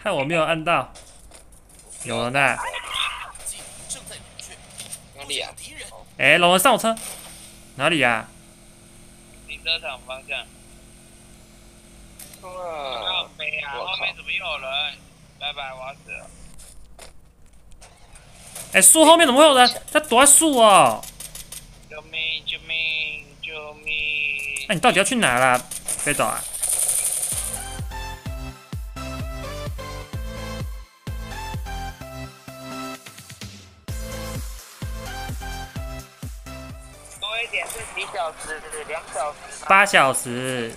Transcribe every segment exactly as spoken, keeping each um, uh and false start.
害我没有按到。有人呢。 哪里啊？ 哎、欸，龙人上我车，哪里呀、啊？ 停车场方向。 哇！ 飞啊！后面怎么又有人？拜拜，我要死了。 哎、欸，树后面怎么会有人？他躲在树哦！ 救命！救命！救命！ 那、欸、你到底要去哪啦，飞走啊？ 多一点是几小时？两小时？ 八小时。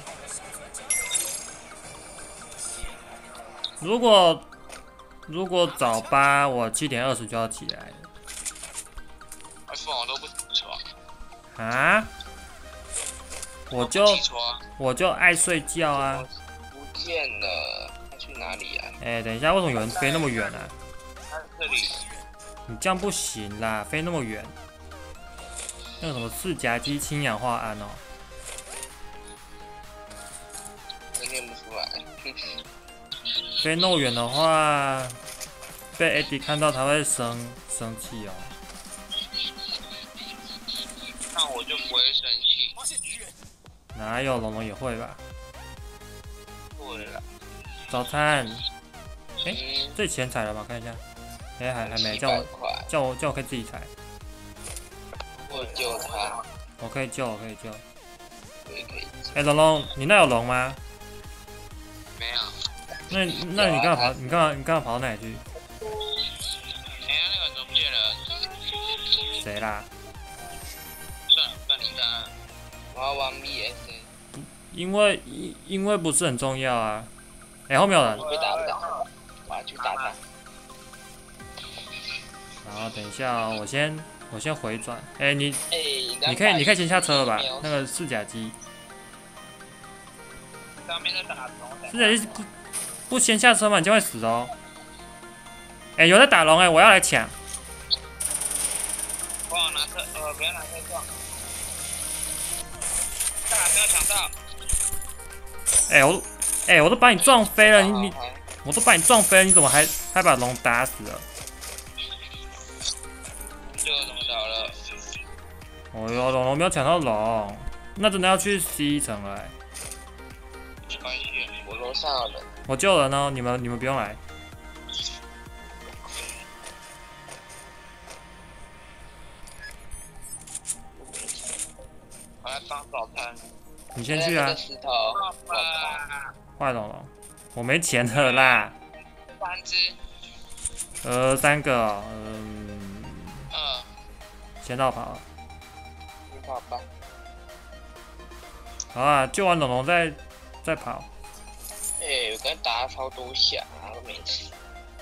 如果如果早八，我七点二十就要起来了。 哎，凤凰都不起床。 啊？我就我就爱睡觉啊。 不见了，他去哪里啊？ 哎、欸，等一下，为什么有人飞那么远啊？ 这里。 你这样不行啦，飞那么远。那个什么四甲基氢氧化铵哦。 真念不出来。 飞那么远的话，被 Eddie 看到他会生生气哦。 那我就不会生气。 哪有龙龙也会吧？ 会了。 早餐，哎、欸，这钱踩了吗？看一下，哎、欸，还还没，叫我叫我叫我可以自己踩。 我救他。 我可以救，我可以救。 可以可以。 哎，龙龙，你那有龙吗？ 没有。 那那你刚刚跑，你刚刚你刚刚跑到哪里去？ 哎呀，那个怎么不见了？ 谁啦？ 算了，不理他。 我要玩 V S。 因为因因为不是很重要啊。哎、欸，后面有人。 被打不到，我要去打他。 然后等一下哦，我先我先回转。哎、欸，你哎， 你可以你可以先下车了吧？那个四甲机。 上面在打龙。 四甲机不不先下车嘛，你就会死哦。哎、欸，有在打龙哎、欸，我要来抢。 帮我拿车，呃，不要拿车撞。大没有抢到。 哎、欸，我哎、欸，我都把你撞飞了，你你我都把你撞飞了，你怎么还还把龙打死了？ 就怎么倒了？ 哦哟，龙龙没有抢到龙，那真的要去 C 层了、欸。 没关系， 我楼上有人。 我救人哦，你们你们不用来。 我来帮早餐。 你先去啊。 石头。 坏龙龙，我没钱了啦。 三只。 呃，三个、哦，嗯。 嗯。 先绕跑。 你跑吧。 好啊，救完龙龙再再跑。 哎、欸，我刚打了超多下，都没事。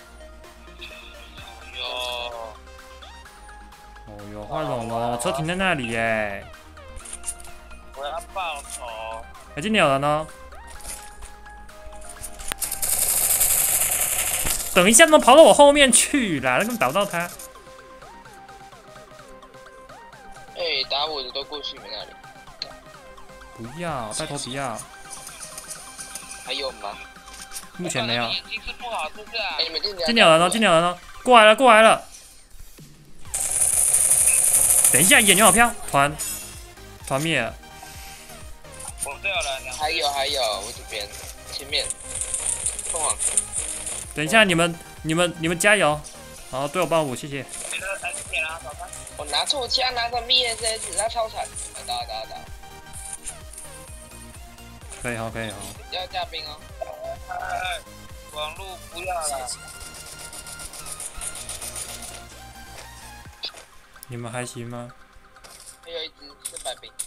哟。 哦哟，坏龙龙，我车停在那里耶。 我要爆头。 哎、欸，今天有人哦。等一下，怎么跑到我后面去啦？那根本打不到他。 哎、欸，打我的都过去你们那里。 不要，拜托不要。 还有吗？ 目前没有。 眼睛是不好，是不是啊？ 哎、欸，你们今天有人哦，今天有人哦，过来了，过来了。等一下，眼睛好飘，团团灭了。 我这有人。 还有还有，我这边前面。凤凰。 等一下，你们你们你们加油！好，队友帮我，谢谢。 我拿错枪，拿成 V S S， 他超惨。打打打。 可以好，可以好。 要加兵哦。 哎，网路不要了。 你们还行吗？ 还有一只四百兵。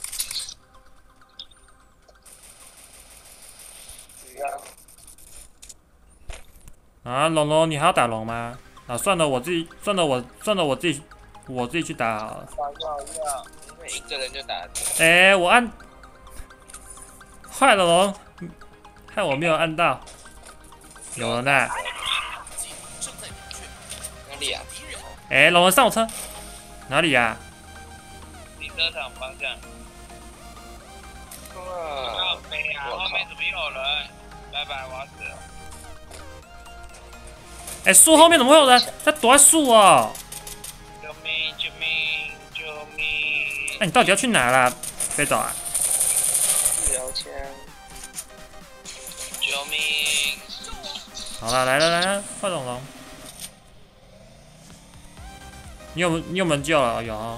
啊，龙龙，你还要打龙吗？啊，算了，我自己，算了，我算了，我自己，我自己去打好了。 要要要， 因为一个人就打得。 哎、欸，我按坏了龙，害我没有按到。有人呢、啊？ 哪里啊？ 哎、欸，龙龙上我车，哪里呀、啊？ 停车场方向。 哇！ 飞啊！后面怎么又有人？拜拜，我要死了。 哎、树后面怎么会有人？他躲在树哦。 救命！救命！救命！ 那、你到底要去哪啦？飞走啊！ 治疗枪， 救命！ 好了，来了来了，快龙龙。你有你有门救了？有、哦。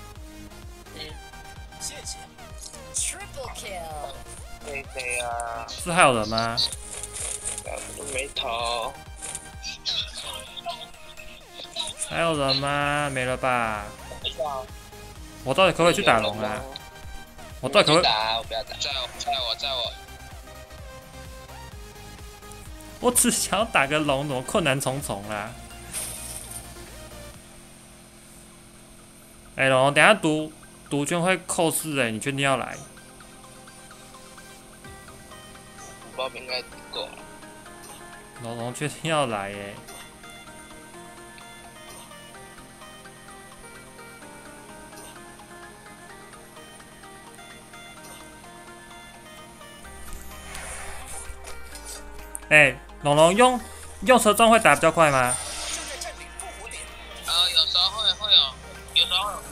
谢谢。Triple kill。 谁谁啊？ 是还有人吗？ 都没逃。 还有人吗？没了吧？ 不知道。 我到底可不可以去打龙啊？我到底可不可以？ 打，我不要打。 在我，在我，在我。 我只想要打个龙，怎么困难重重啦？哎、欸，龙，等下毒毒圈会扣四哎，你确定要来？ 包应该够了。 龙龙确定要来耶？哎、欸，龙龙用用车撞会打比较快吗？ 呃，有时候会会有，有时候会有。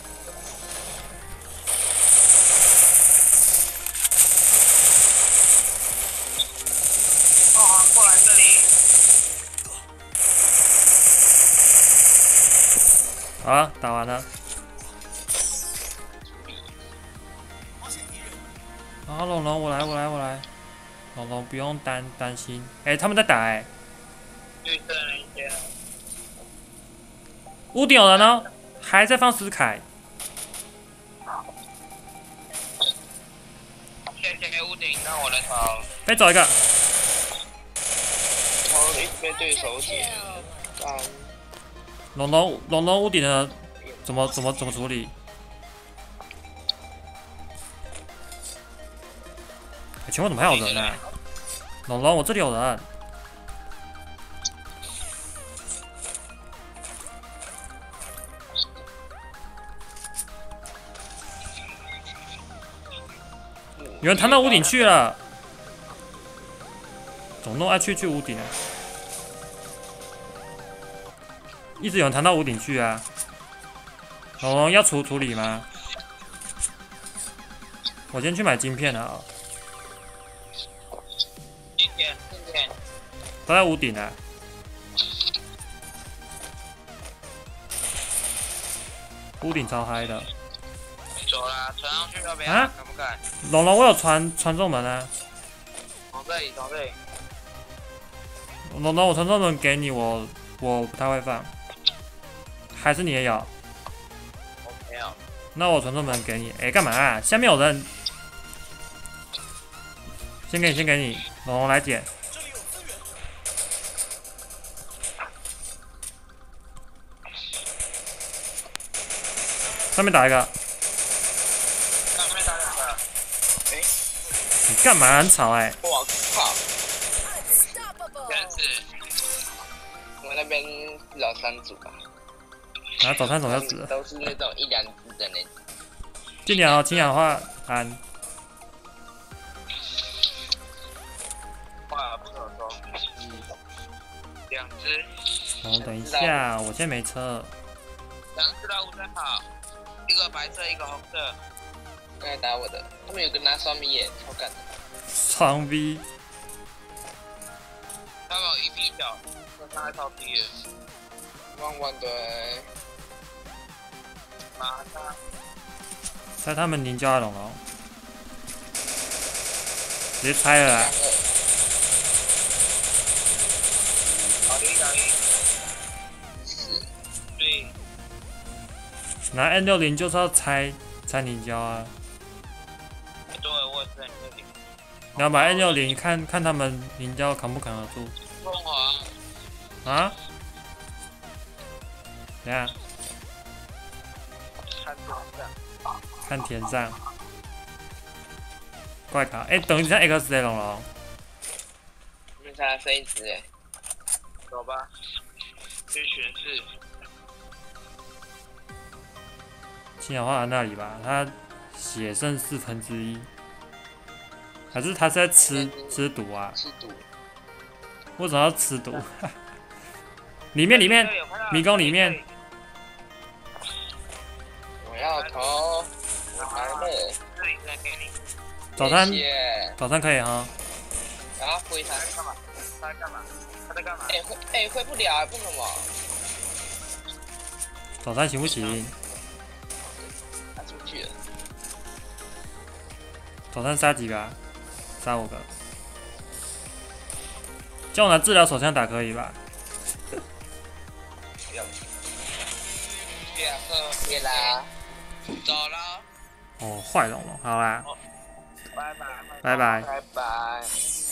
哦，过来这里。 好了，打完了。好，龙龙，我来，我来，我来。龙龙不用担担心。哎、欸，他们在打哎、欸。 绿色那一间。 屋顶有人哦，还在放斯凯。 谢谢屋顶，让我来逃。 飞走一个。 逃一直被对手解。干。 龙龙龙龙屋顶的怎么怎么怎么处理？欸、前面怎么还有人啊？龙龙，我这里有人。有人弹到屋顶去了，怎么弄爱去去屋顶啊？一直有人弹到屋顶去啊！龙龙要处处理吗？我先去买晶片啊！ 今天，今天。 都在屋顶啊！屋顶超嗨的。 走啦，传上去要不要？ 啊敢不敢？ 龙龙，我有传传送门啊！ 从这里，从这里。 龙龙，我传送门给你，我我不太会放，还是你也有？ 我没有。 那我传送门给你。哎、欸，干嘛、啊？下面有人。先给你，先给你，龙龙来捡。上面打一个。 上面打两个。 哎、 你干嘛？很吵哎、欸！ 我靠！ 真是。 我那边老三组吧。 然后早餐总要死了。 都是那种一两只的那种。 近点哦，氢氧化铵。 哇，不可说。两只。 哦，等一下，我现在没车。 两只老虎在跑，一个白色，一个红色。 刚才打我的，他们有个拿双米眼，超干的。 双 V。 他们有一比九，这伤害超低了。 汪汪的。 马上。 猜他们凝胶的龙龙。直接猜了啦。 好的，好的。 是。 对。 拿 N 六零就是要猜猜凝胶啊。 对，我也是 N 六零。 然后把 N 六零看看他们凝胶扛不扛得住。 凤凰。 啊？等下。 看天上。 看天上。怪卡，哎、欸，等一下 X 的龙龙。 没差，剩一只哎。 走吧。去巡视。 氢氧化铵那里吧，他血剩四分之一，还是他是在吃吃毒啊？ 吃毒。 为什么要吃毒？ 里面里面，迷宫里面。 我要投，我来了。 这里再给你。 早餐谢谢早餐可以哈。 然后回他。 他在干嘛？他在干嘛？他在干嘛？ 哎回哎回不了，为什么？ 早餐行不行？ 他出去了。 早餐杀几个、啊？杀五个。叫我拿治疗手枪打可以吧？ 不要。别喝，别啦。 走了。 哦，坏龙龙，好啦， 拜拜。 拜拜。 拜拜。